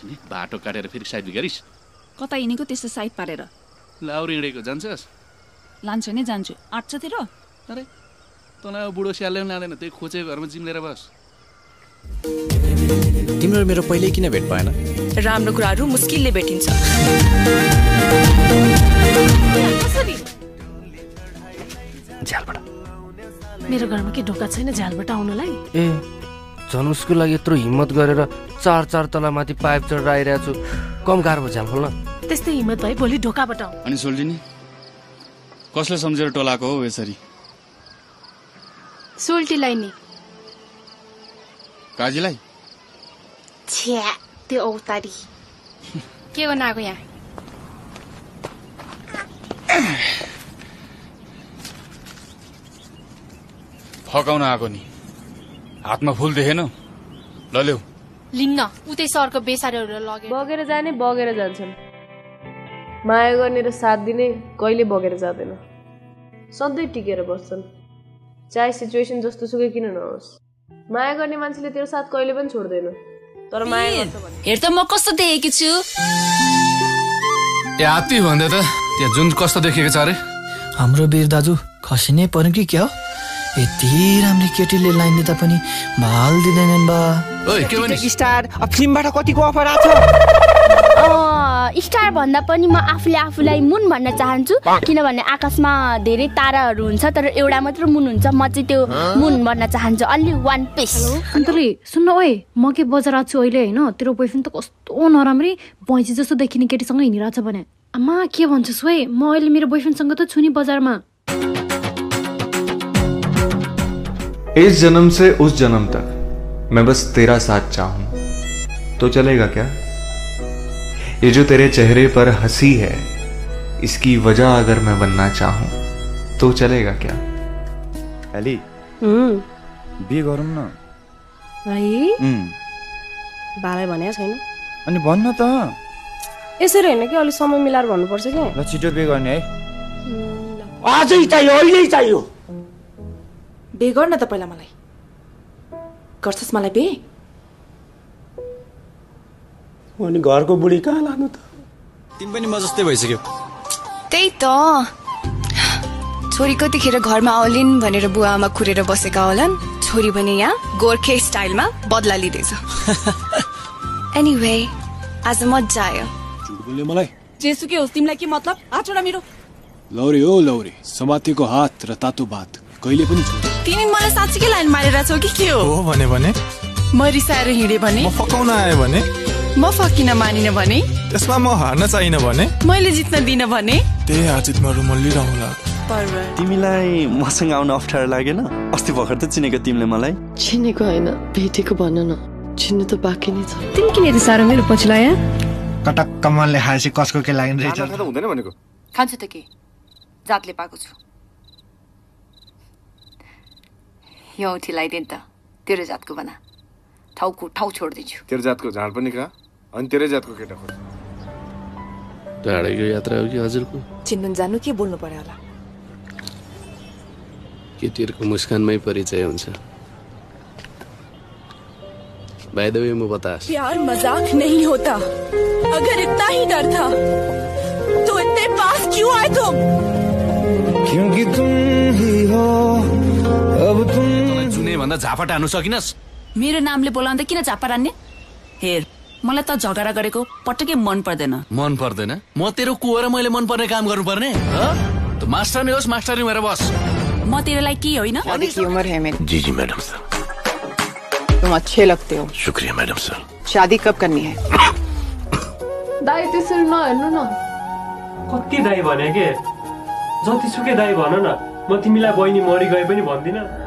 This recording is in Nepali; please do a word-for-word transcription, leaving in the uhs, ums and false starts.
नि बाटो काटेर फेरि साइड गरिस् कता हिँडेको त्यस्तो साइड पारेर लाउरी हिँडेको जान्छस् लान्छु नि जान्छु आट्छ तेरो अरे तँलाई अब बुढो स्यालले पनि लाँदैन त्यही खोचे घरमा जिम लिएर बस तिम्रो मेरो पहिले किन भेट भएन राम्रो कुराहरू मुस्किलले भेटिन्छ झ्यालबाट मेरो घरमा के ढोका छैन झ्यालबाट आउनलाई ए झन् उसको लागि यत्रो हिम्मत गरेर चार चार तला माथि पाइप चढेर आइरहेको छु कम गाह्रो भयो झ्याल खोल्न त्यस्तै हिम्मत भए भोलि ढोकाबाट आऊ अनि सोल्टिनी कसले सम्झेर टोलाको हो यसरी सोल्टीलाई नि काजीलाई छ्या त्यो औतारी के बनाएको यहाँ फकाउन आएको नि हातमा फुल देखेन ल ल्याऊ लिन्न उतै सरको बेसारहरू लगेर बगेर जाने बगेर जान्छन् माया गर्ने र साथ दिने कहिले बगेर जाँदैन सधैँ टिकेर बस्छन् चाहे सिचुएसन जस्तो सुकै किन नहोस् माया गर्ने मान्छेले तेरो साथ कहिले पनि छोड्दैन तर माया गर्छ भने हेर त म कस्तो देखेकी छु ए हात्ती भन्दै त त्यहाँ जुन कस्तो देखेको छ अरे हाम्रो वीर दाजु खसिनै पर्यो कि क्या हो यति राम्रो केटीले लाइन दिँदा पनि भाल दिँदैनन् बा ओइ के भनिस् स्टार फिल्मबाट कतिको अफर आछ स्टार भन्दा पनि म आफूले आफूलाई मुन भन्न चाहन्छु किनभने आकाशमा धेरै ताराहरू हुन्छ तर एउटा मात्र मुन हुन्छ म चाहिँ त्यो मुन भन्न चाहन्छु अन्ली वान पिस अन्तले सुन्न ओए म के बजार आएको छु अहिले होइन तेरो बोयफ्रेन्ड त कस्तो नराम्री पैँची जस्तो देखिने केटीसँग हिँडिरहेछ भने आमा के भन्छस् ओए म अहिले मेरो बोयफ्रेन्डसँग त छु नि बजारमा इस जन्म से उस जन्म तक मैं बस तेरा साथ चाहूं तो चलेगा क्या ये जो तेरे चेहरे पर हंसी है इसकी वजह अगर मैं बनना चाहूं तो चलेगा क्या अली बिहे गरौँ न है बालाई भने छैन अनि भन्न त यसरी हैन कि अलि समय मिलाएर भन्नुपर्छ के ल छिटो बिहे गर्ने है आजै चाहियो अहिले चाहियो बे गर्न त पहिला मलाई गर्छस् मलाई बे अनि घरको बुढी कहाँ लानु त तिमी पनि म जस्तै भइसक्यो त्यही त छोरी कतिखेर घरमा आउलिन् भनेर बुवामा खुरेर बसेका होलान् छोरी भने यहाँ गोर्खे स्टाइलमा बदला लिँदैछ एनीवे आज मजा आयो झुट बोल्यो मलाई जेसुकै होस् तिमीलाई के मतलब हात छोडा मेरो लौरी हो लौरी समातेको हात र तातो भात कहिले पनि छोड तिमी मलाई साँच्चीकै लाइन मारेर छौ कि के हो हो भने भने म रिसाएर हिँडे भने म फकाउन आए भने म फकिन मानिन भने त्यसमा म हार्न चाहिन भने मैले जित्न दिन भने त्यही हाजितमा रुमल्ली रहला तिमीलाई मसँग आउन अप्ठ्यारो लागेन अस्ति भर्खर त चिनेको तिमीले मलाई चिनेको हैन भेटेको भन न चिन्नु त बाँकी नै छ तिमी किन यति साह्रो मेरो पछि लाया कटक कमलले खाएपछि कसको के लाग्ने रहेछ हुँदैन भनेको खान्छु त के जातले पाएको छु यो औँठी लगाइदिए त तेरो जातको बना ठाउँको ठाउँ छोडिदिन्छु तेरो जातको झाड पनि कहाँ अनि तेरै जातको केटा खोज टाढैको यात्रा हो कि हजुरको चिन्नु जानु के बोल्नु पर्यो होला केटीहरूको मुस्कानमै परिचय हुन्छ बाय द वे म बतास प्यार मजाक नहीं होता अगर इतना ही डर था तो इतने पास क्यों आए तुम क्योंकि तुम ही हो अब तुम जुने भन्दा झापा टार्नु सकिनस् मेरो नामले बोलाउँदा किन झापा रान्ने हेर मलाई त झगडा गरेको पटक्कै मन पर्दैन मन पर्दैन म तेरो कुवर मैले मन पर्ने काम गर्नु पर्ने त मास्टर नै होस् मास्टर नै भएर बस म तेरोलाई के होइन की उम्र है मेरी जी जी मैडम सर तुम अच्छे लगते हो शुक्रिया मैडम सर शादी कब करनी है दाइ त्यसरी नहेर्नु न कति दाइ भने के जतिसुकै दाइ भन न म तिमीलाई बहिनी मरि गए पनि भन्दिनँ